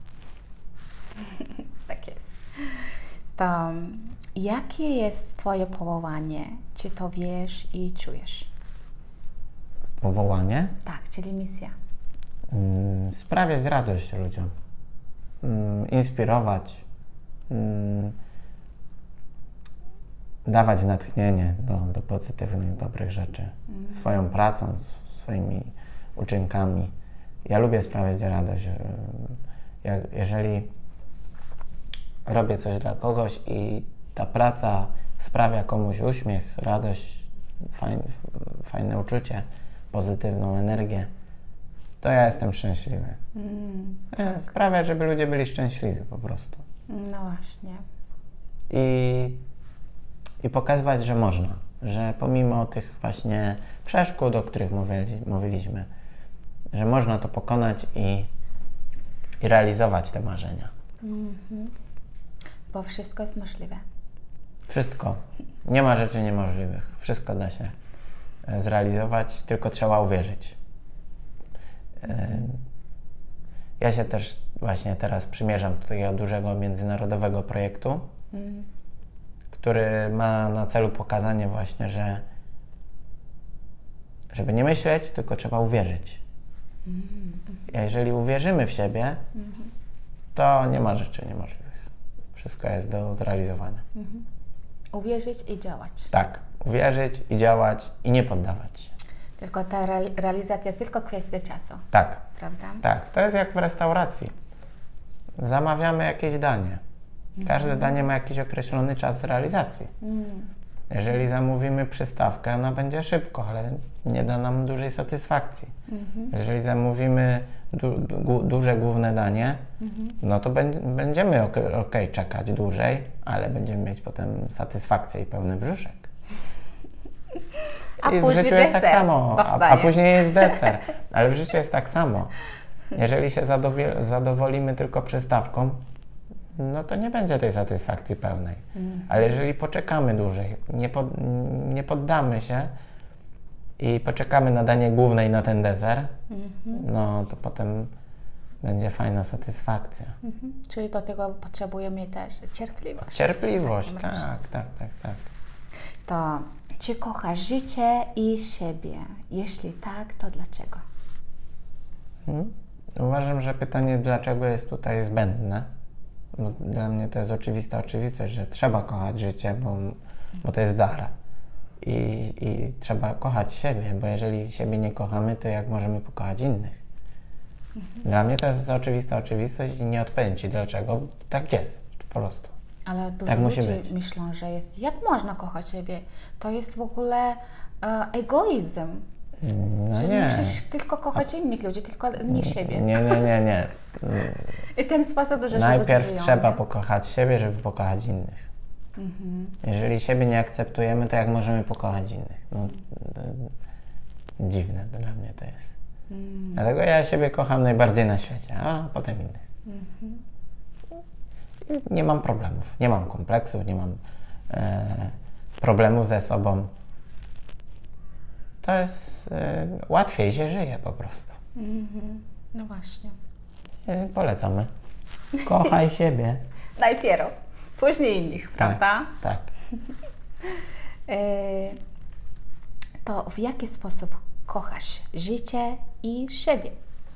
Tak jest. To jakie jest Twoje powołanie? Czy to wiesz i czujesz? Powołanie? Tak, czyli misja. Mm, sprawiać radość ludziom. Mm, inspirować. Mm, dawać natchnienie do, do pozytywnych, dobrych rzeczy. Mm. Swoją pracą, swoimi uczynkami. Ja lubię sprawiać radość. Jak, jeżeli robię coś dla kogoś i ta praca sprawia komuś uśmiech, radość, fajne, fajne uczucie, pozytywną energię, to ja jestem szczęśliwy. Mm, tak. Sprawiać, żeby ludzie byli szczęśliwi po prostu. No właśnie. I, i pokazywać, że można, że pomimo tych właśnie przeszkód, o których mówili, mówiliśmy, że można to pokonać i, i realizować te marzenia. Mm-hmm. Bo wszystko jest możliwe. Wszystko. Nie ma rzeczy niemożliwych. Wszystko da się zrealizować, tylko trzeba uwierzyć. Ja się też właśnie teraz przymierzam do takiego dużego międzynarodowego projektu, mm. który ma na celu pokazanie właśnie, że żeby nie myśleć, tylko trzeba uwierzyć. Mm. A jeżeli uwierzymy w siebie, mm. to nie ma rzeczy niemożliwych. Wszystko jest do zrealizowania. Mm. Uwierzyć i działać. Tak, uwierzyć i działać i nie poddawać się. Tylko ta re- realizacja jest tylko kwestia czasu. Tak. Prawda? Tak, to jest jak w restauracji. Zamawiamy jakieś danie. Każde mm. danie ma jakiś określony czas realizacji. Mm. Jeżeli zamówimy przystawkę, ona będzie szybko, ale nie da nam dużej satysfakcji. Mm-hmm. Jeżeli zamówimy du- du- duże główne danie, mm-hmm. no to b- będziemy ok, ok czekać dłużej, ale będziemy mieć potem satysfakcję i pełny brzuszek. A I w później życiu jest tak samo, a, a później jest deser, ale w życiu jest tak samo. Jeżeli się zadowi- zadowolimy tylko przystawką, no to nie będzie tej satysfakcji pełnej. Mm. Ale jeżeli poczekamy dłużej, nie, pod, nie poddamy się i poczekamy na danie główne i na ten deser, mm-hmm. no to potem będzie fajna satysfakcja. Mm-hmm. Czyli do tego potrzebujemy też cierpliwość. Cierpliwość, tak, tak, tak, tak, tak. To czy kochasz życie i siebie? Jeśli tak, to dlaczego? Hmm? Uważam, że pytanie dlaczego jest tutaj zbędne. Bo dla mnie to jest oczywista oczywistość, że trzeba kochać życie, bo, bo to jest dar. I, I trzeba kochać siebie, bo jeżeli siebie nie kochamy, to jak możemy pokochać innych? Mhm. Dla mnie to jest oczywista oczywistość i nie odpowiem Ci dlaczego. Tak jest, po prostu. Ale dużo tak musi ludzi być. myślą, że jest, jak można kochać siebie? To jest w ogóle e, egoizm. No że nie. musisz tylko kochać A... innych ludzi, tylko nie siebie. Nie, nie, nie, nie. I w ten sposób dużo Najpierw ludzi trzeba żyją, pokochać siebie, żeby pokochać innych. Mhm. Jeżeli siebie nie akceptujemy, to jak możemy pokochać innych? No, to, dziwne dla mnie to jest. Mhm. Dlatego ja siebie kocham najbardziej na świecie, a potem innych. Mhm. Nie mam problemów, nie mam kompleksów, nie mam e, problemów ze sobą. To jest, e, łatwiej się żyje po prostu. Mhm. No właśnie. E, polecamy. Kochaj siebie. Najpierw, później innych, prawda? Tak. tak. e, to w jaki sposób kochasz życie i siebie?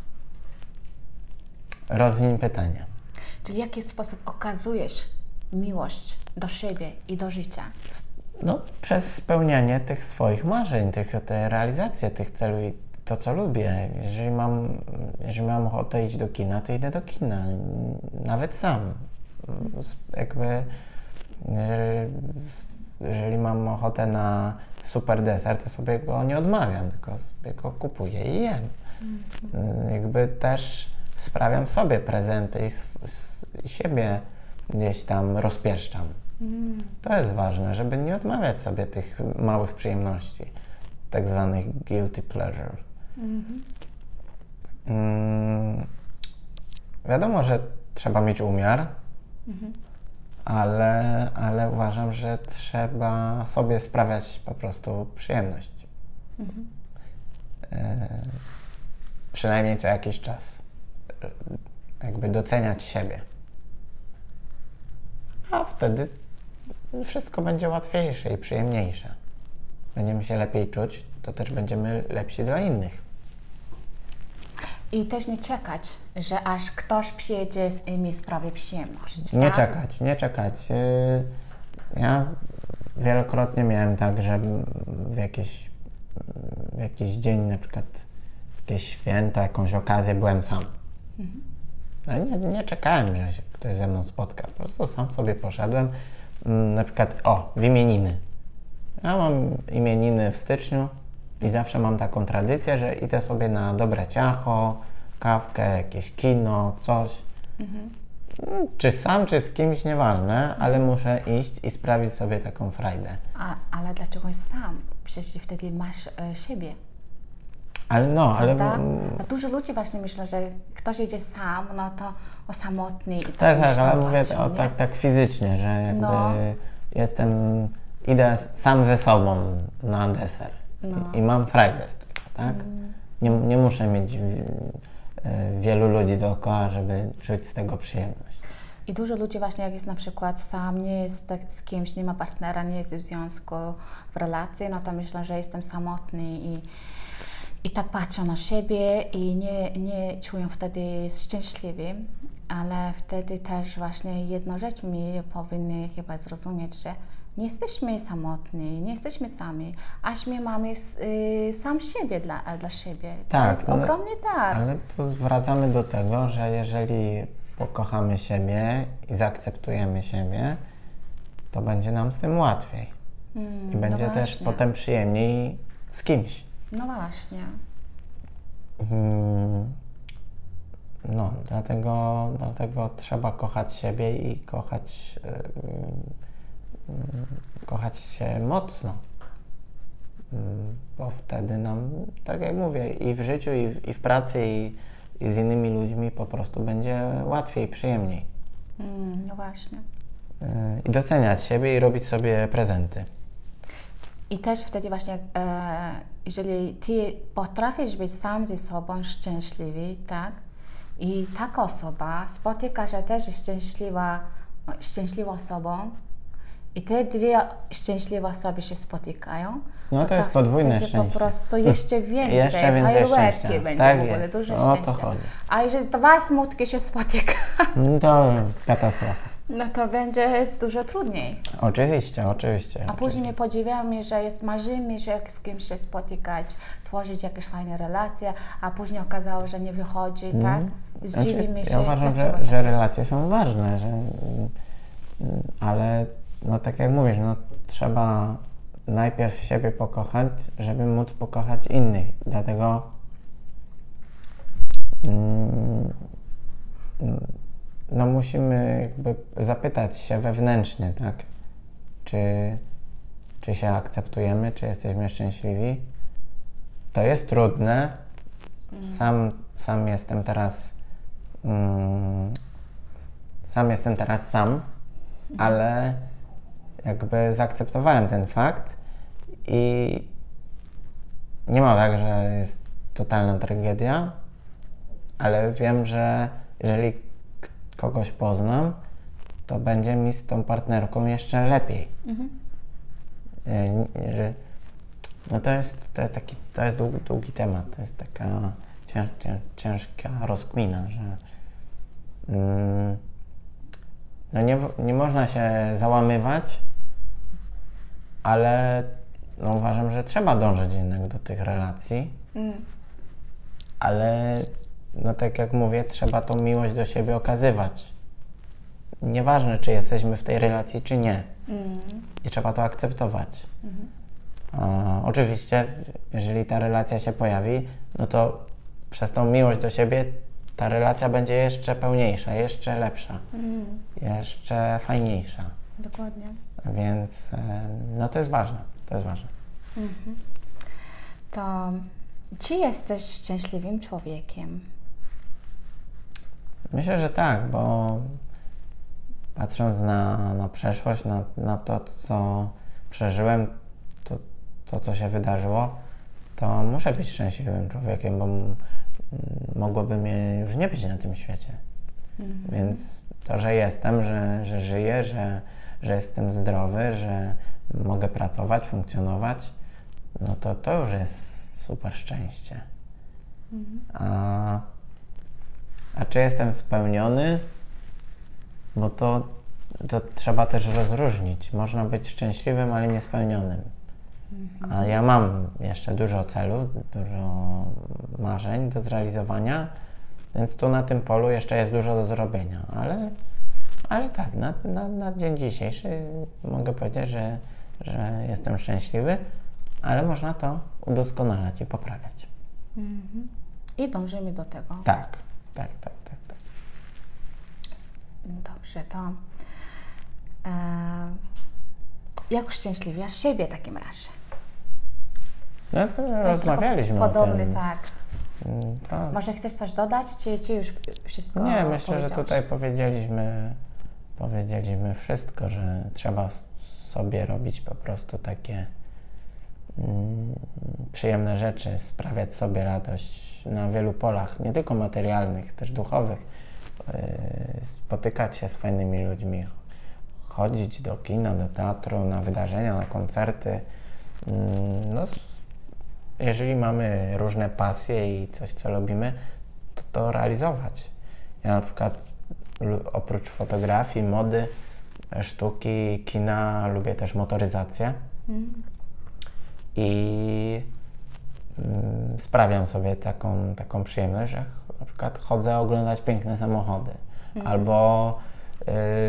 Rozwiń pytanie. Czyli w jaki sposób okazujesz miłość do siebie i do życia? No, przez spełnianie tych swoich marzeń, tych, te realizacje tych celów i to, co lubię. Jeżeli mam, jeżeli mam ochotę iść do kina, to idę do kina, nawet sam. Jakby, jeżeli, jeżeli mam ochotę na super deser, to sobie go nie odmawiam, tylko sobie go kupuję i jem. Mm. Jakby też sprawiam sobie prezenty i s, s, siebie gdzieś tam rozpieszczam. Mm. To jest ważne, żeby nie odmawiać sobie tych małych przyjemności, tak zwanych guilty pleasure. Mm-hmm. Mm, wiadomo, że trzeba mieć umiar, mm-hmm. ale, ale uważam, że trzeba sobie sprawiać po prostu przyjemność. Mm-hmm. E, przynajmniej co jakiś czas. Jakby doceniać siebie. A wtedy wszystko będzie łatwiejsze i przyjemniejsze. Będziemy się lepiej czuć, to też będziemy lepsi dla innych. I też nie czekać, że aż ktoś przyjedzie i mi sprawi przyjemność. Nie tak? czekać, nie czekać. Ja wielokrotnie miałem tak, że w jakiś, w jakiś dzień, na przykład jakieś święto, jakąś okazję byłem sam. Mhm. No nie, nie czekałem, że się ktoś ze mną spotka. Po prostu sam sobie poszedłem. Na przykład, o, w imieniny. Ja mam imieniny w styczniu i zawsze mam taką tradycję, że idę sobie na dobre ciacho, kawkę, jakieś kino, coś. Mhm. Czy sam, czy z kimś, nieważne, ale muszę iść i sprawić sobie taką frajdę. A, ale dlaczego sam? Przecież wtedy masz e, siebie. Ale no, Prawda? ale... A dużo ludzi właśnie myślę, że ktoś idzie sam, no to osamotny i tak, tak, ale mówię patrzą, o, tak, tak fizycznie, że jakby no. jestem, idę sam ze sobą na deser no. i, i mam frajdę z tego, tak? Mm. Nie, nie muszę mieć w, wielu ludzi dookoła, żeby czuć z tego przyjemność. I dużo ludzi właśnie, jak jest na przykład sam, nie jest tak z kimś, nie ma partnera, nie jest w związku, w relacji, no to myślę, że jestem samotny i I tak patrzą na siebie i nie, nie czują wtedy szczęśliwi, ale wtedy też właśnie jedną rzecz mi powinny chyba zrozumieć, że nie jesteśmy samotni, nie jesteśmy sami, aż my mamy y, sam siebie dla, dla siebie. Tak, to jest ale, ogromny dar. Ale tu zwracamy do tego, że jeżeli pokochamy siebie i zaakceptujemy siebie, to będzie nam z tym łatwiej. Mm, I będzie no też potem przyjemniej z kimś. No właśnie. Hmm, no, dlatego, dlatego trzeba kochać siebie i kochać, yy, yy, kochać się mocno. Yy, bo wtedy nam, tak jak mówię, i w życiu, i w, i w pracy, i, i z innymi ludźmi po prostu będzie łatwiej, przyjemniej. Mm, no właśnie. Yy, I doceniać siebie i robić sobie prezenty. I też wtedy właśnie, e, jeżeli ty potrafisz być sam ze sobą szczęśliwy, tak? I taka osoba spotyka się też szczęśliwa, szczęśliwą osobą i te dwie szczęśliwe osoby się spotykają. No to, to jest podwójne szczęście. Po prostu jeszcze więcej, jeszcze więcej szczęścia. Będzie tak w ogóle, jest. dużo o szczęścia. To chodzi. A jeżeli dwa smutki się spotykają, to katastrofa. No to będzie dużo trudniej. Oczywiście, oczywiście. A oczywiście. później my podziwiamy, że jest marzymy, że z kimś się spotykać, tworzyć jakieś fajne relacje, a później okazało, że nie wychodzi, mm. tak? Zdziwimy znaczy, się. Ja uważam, że, że relacje są ważne, że, ale no tak jak mówisz, no trzeba najpierw siebie pokochać, żeby móc pokochać innych. Dlatego mm, no musimy jakby zapytać się wewnętrznie, tak? Czy, czy się akceptujemy, czy jesteśmy szczęśliwi? To jest trudne. Sam, sam jestem teraz mm, sam jestem teraz sam, ale jakby zaakceptowałem ten fakt i nie ma tak, że jest totalna tragedia, ale wiem, że jeżeli kogoś poznam, to będzie mi z tą partnerką jeszcze lepiej. Mhm. Że, no to jest, to jest taki, to jest długi, długi temat, to jest taka cięż, cięż, ciężka rozkmina, że mm, no nie, nie można się załamywać ale no, uważam, że trzeba dążyć jednak do tych relacji, mm. ale no tak jak mówię, trzeba tą miłość do siebie okazywać. Nieważne, czy jesteśmy w tej relacji, czy nie. Mm. I trzeba to akceptować. Mm. A, oczywiście, jeżeli ta relacja się pojawi, no to przez tą miłość do siebie ta relacja będzie jeszcze pełniejsza, jeszcze lepsza, mm. jeszcze fajniejsza. Dokładnie. Więc no to jest ważne, to jest ważne. Mm-hmm. To czy jesteś szczęśliwym człowiekiem? Myślę, że tak, bo patrząc na, na przeszłość, na, na to, co przeżyłem, to, to, co się wydarzyło, to muszę być szczęśliwym człowiekiem, bo m- mogłoby mnie już nie być na tym świecie. Mhm. Więc to, że jestem, że, że żyję, że, że jestem zdrowy, że mogę pracować, funkcjonować, no to to już jest super szczęście. Mhm. A, a czy jestem spełniony? Bo to, to trzeba też rozróżnić. Można być szczęśliwym, ale niespełnionym. Mhm. A ja mam jeszcze dużo celów, dużo marzeń do zrealizowania, więc tu na tym polu jeszcze jest dużo do zrobienia. Ale, ale tak, na, na, na dzień dzisiejszy mogę powiedzieć, że, że jestem szczęśliwy, ale można to udoskonalać i poprawiać. Mhm. I dążymy do tego. Tak, tak, tak, tak. tak. Dobrze, to e, jak uszczęśliwiasz siebie w takim razie? No to, to rozmawialiśmy podobny, o tym. Tak. tak. Może chcesz coś dodać, czy, czy już wszystko Nie, myślę, że tutaj powiedzieliśmy, powiedzieliśmy wszystko, że trzeba sobie robić po prostu takie mm, przyjemne rzeczy, sprawiać sobie radość na wielu polach, nie tylko materialnych, też duchowych. Spotykać się z fajnymi ludźmi, chodzić do kina, do teatru, na wydarzenia, na koncerty. No, jeżeli mamy różne pasje i coś, co lubimy, to to realizować. Ja na przykład oprócz fotografii, mody, sztuki, kina, lubię też motoryzację mm. i mm, sprawiam sobie taką, taką przyjemność, że na przykład chodzę oglądać piękne samochody. Mm. Albo y,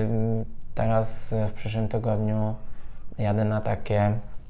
teraz w przyszłym tygodniu jadę na takie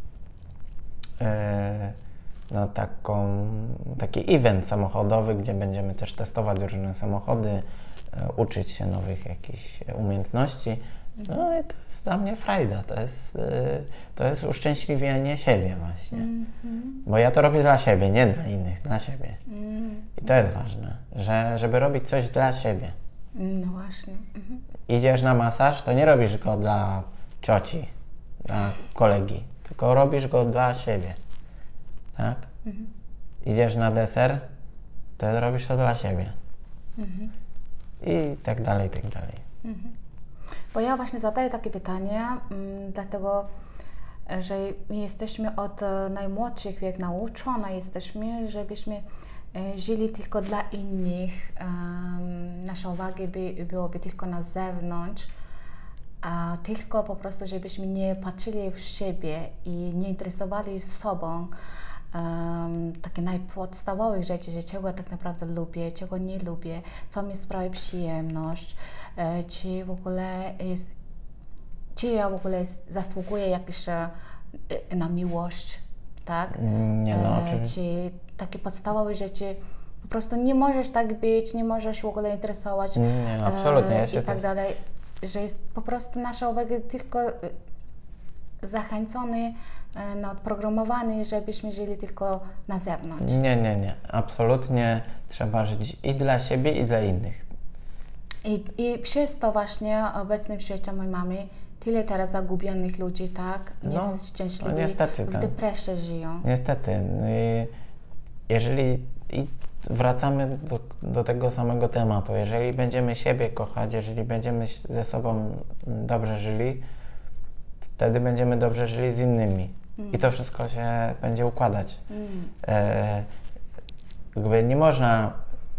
y, na taką, taki event samochodowy, gdzie będziemy też testować różne samochody, y, uczyć się nowych jakichś umiejętności. No i to jest dla mnie frajda, to jest, y, to jest uszczęśliwianie siebie właśnie. Mm -hmm. Bo ja to robię dla siebie, nie dla innych, dla siebie. Mm. I to jest ważne, że, żeby robić coś dla siebie. No właśnie. Mhm. Idziesz na masaż, to nie robisz go dla cioci, dla kolegi, tylko robisz go dla siebie. Tak? Mhm. Idziesz na deser, to robisz to dla siebie. Mhm. I tak dalej, i tak dalej. Mhm. Bo ja właśnie zadaję takie pytanie, um, dlatego, że my jesteśmy od najmłodszych wiek nauczone, jesteśmy, żebyśmy e, żyli tylko dla innych. Um, nasza uwaga by, byłoby tylko na zewnątrz, a tylko po prostu, żebyśmy nie patrzyli w siebie i nie interesowali sobą. Um, takie najpodstawowe rzeczy, że czego tak naprawdę lubię, czego nie lubię, co mi sprawia przyjemność, e, czy w ogóle jest, czy ja w ogóle jest, zasługuję jakieś e, na miłość, tak? Nie no, e, czy takie podstawowe rzeczy, po prostu nie możesz tak być, nie możesz w ogóle interesować nie, no, absolutnie, ja się e, i tak to... dalej, że jest po prostu nasza uwaga tylko zachęcony, no, odprogramowany, żebyśmy żyli tylko na zewnątrz. Nie, nie, nie. Absolutnie trzeba żyć i dla siebie, i dla innych. I, i przez to właśnie w obecnym świecie my mamy tyle teraz zagubionych ludzi, tak? Nieszczęśliwych, no, niestety, w tak. depresji żyją. Niestety. Jeżeli i wracamy do, do tego samego tematu, jeżeli będziemy siebie kochać, jeżeli będziemy ze sobą dobrze żyli, wtedy będziemy dobrze żyli z innymi. Mm. I to wszystko się będzie układać. Mm. E, jakby nie można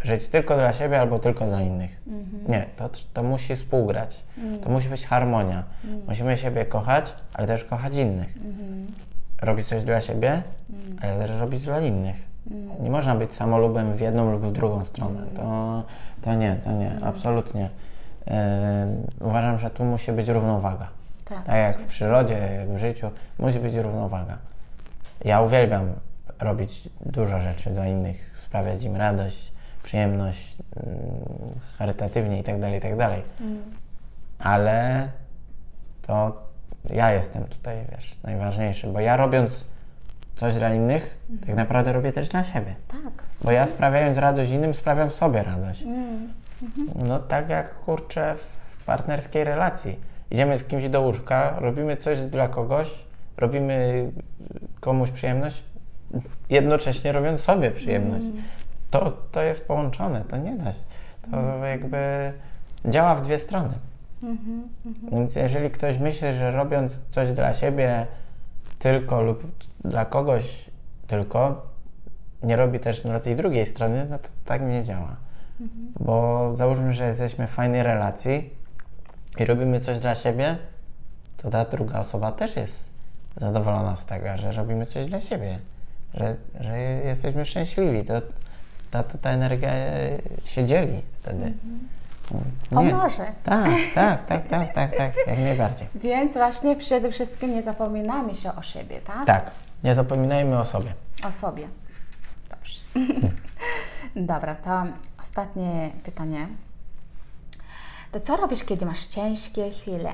żyć tylko dla siebie albo tylko dla innych. Mhm. Nie, to, to musi współgrać. Mm. To musi być harmonia. Mm. Musimy siebie kochać, ale też kochać innych. Mhm. Robić coś dla siebie, Mm. ale też robić dla innych. Mm. Nie można być samolubem w jedną lub w drugą stronę. Mm. To, to nie, to nie, Mm. absolutnie. Yy, uważam, że tu musi być równowaga. Tak. Tak jak w przyrodzie, jak w życiu, musi być równowaga. Ja uwielbiam robić dużo rzeczy dla innych, sprawiać im radość, przyjemność, yy, charytatywnie itd., itd. Mm. Ale to ja jestem tutaj, wiesz, najważniejszy, bo ja robiąc coś dla innych, Mm. tak naprawdę robię też dla siebie. Tak. Bo ja sprawiając radość innym, sprawiam sobie radość. Mm. No tak jak, kurczę, w partnerskiej relacji. Idziemy z kimś do łóżka, robimy coś dla kogoś, robimy komuś przyjemność, jednocześnie robiąc sobie przyjemność. Mm. To, to jest połączone, to nie da się. To jakby działa w dwie strony. Mhm. Mhm. Więc jeżeli ktoś myśli, że robiąc coś dla siebie tylko lub dla kogoś tylko, nie robi też dla tej drugiej strony, no to tak nie działa. Mhm. Bo załóżmy, że jesteśmy w fajnej relacji i robimy coś dla siebie, to ta druga osoba też jest zadowolona z tego, że robimy coś dla siebie, że, że jesteśmy szczęśliwi. To ta, ta, ta energia się dzieli wtedy. Nie. Pomoże. Tak, tak, tak, tak, tak, tak, jak najbardziej. Więc właśnie przede wszystkim nie zapominamy się o siebie, tak? Tak, nie zapominajmy o sobie. O sobie. Dobrze. Dobra, to ostatnie pytanie. To co robisz, kiedy masz ciężkie chwile?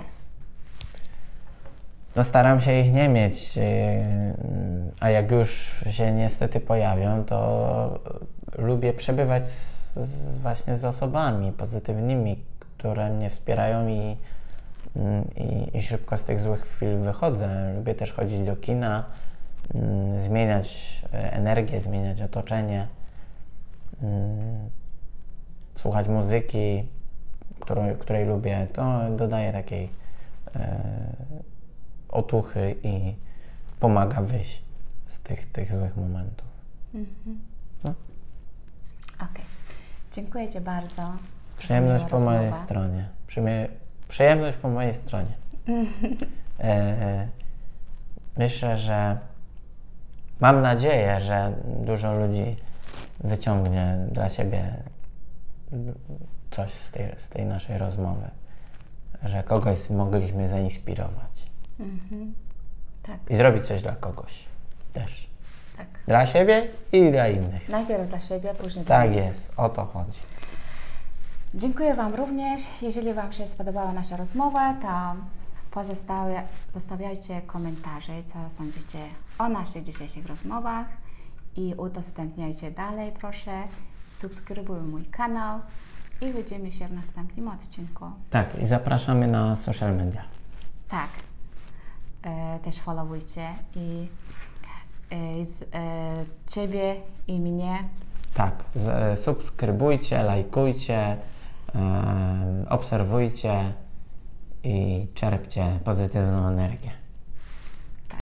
No staram się ich nie mieć, yy, a jak już się niestety pojawią, to lubię przebywać z, z właśnie z osobami pozytywnymi, które mnie wspierają i, i, i szybko z tych złych chwil wychodzę. Lubię też chodzić do kina, yy, zmieniać energię, zmieniać otoczenie, yy, słuchać muzyki, którą, której lubię. To dodaje takiej yy, otuchy i pomaga wyjść z tych, tych złych momentów. Mhm. No. Okej. Dziękuję Ci bardzo. Przyjemność za po miłą mojej rozmowę. stronie. Przyjemność, przyjemność po mojej stronie. E, myślę, że mam nadzieję, że dużo ludzi wyciągnie dla siebie coś z tej, z tej naszej rozmowy. Że kogoś mogliśmy zainspirować. Mhm. Tak, I zrobić coś dla kogoś też. tak. Dla siebie i dla innych. Najpierw dla siebie, później dla Tak innych. jest, o to chodzi. Dziękuję Wam również. Jeżeli Wam się spodobała nasza rozmowa, to pozostawia, zostawiajcie komentarze, co sądzicie o naszych dzisiejszych rozmowach i udostępniajcie dalej, proszę. Subskrybuj mój kanał i widzimy się w następnym odcinku. Tak, i zapraszamy na social media. Tak, e, też followujcie i e, z, e, Ciebie i mnie. Tak, z, e, subskrybujcie, lajkujcie, e, obserwujcie i czerpcie pozytywną energię.